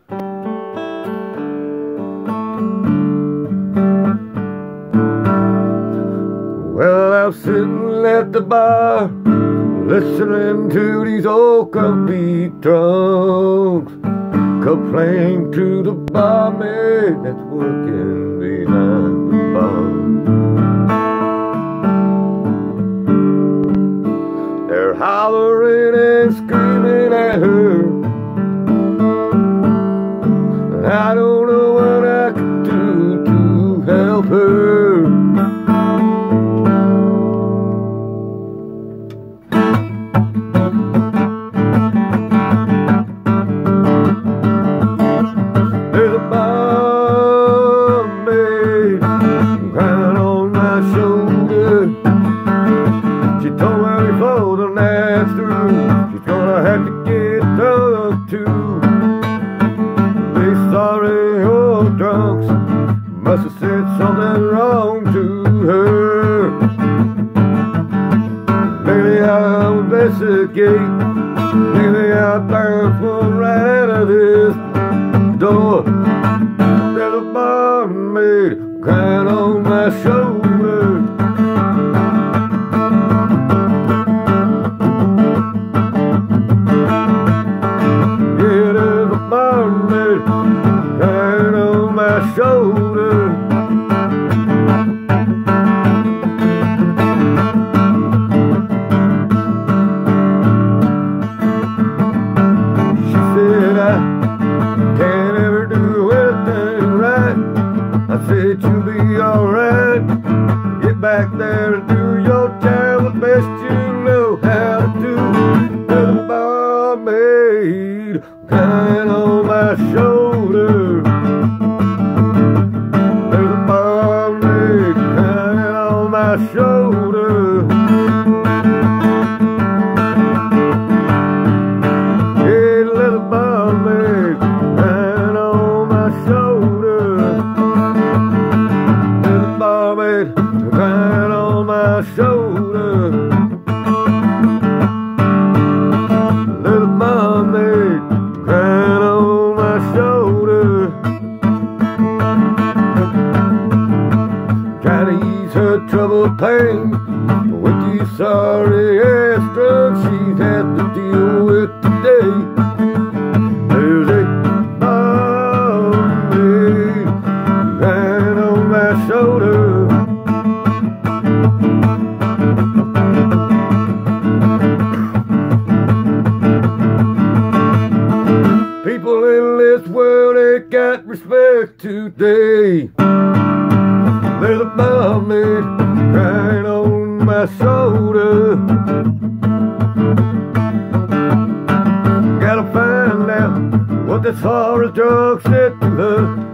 Well, I'm sitting at the bar, listening to these old company drunks complain to the barmaid that's working behind the bar. They're hollering and screaming at her. I don't know what I could do to help her. There's a barmaid crying on my shoulder. She told me before the night's through, she's gonna have to get drunk too. They sorry old drunks must have said something wrong to her. Maybe I'll investigate. Maybe I'll burn for right out of this door. There's a barmaid crying on my shoulder. Yeah, there's a barmaid crying on my shoulder. She said I can't ever do anything right. I said you'll be alright. Get back there and do your job the best you know how to do. There's a barmaid crying on my shoulder. There's a barmaid crying on my shoulder. Yeah, little barmaid crying on my shoulder. Little barmaid crying on my shoulder. Little barmaid crying on my shoulder. Trying to ease her troubled pain with these sorry ass drugs she's had to deal with today. There's a barmaid crying on my shoulder. People in this world ain't got respect today. There's a barmaid crying on my shoulder. Gotta find out what this horror drug said to her.